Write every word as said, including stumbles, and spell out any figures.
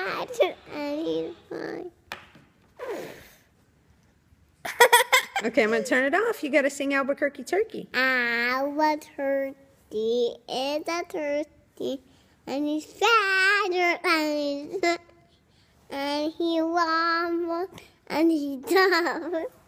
fat and he's fine. Okay, I'm going to turn it off. You got to sing Albekerque Turkey. Albekerque is a turkey, and he's fatter than he's and he wobbles and he does.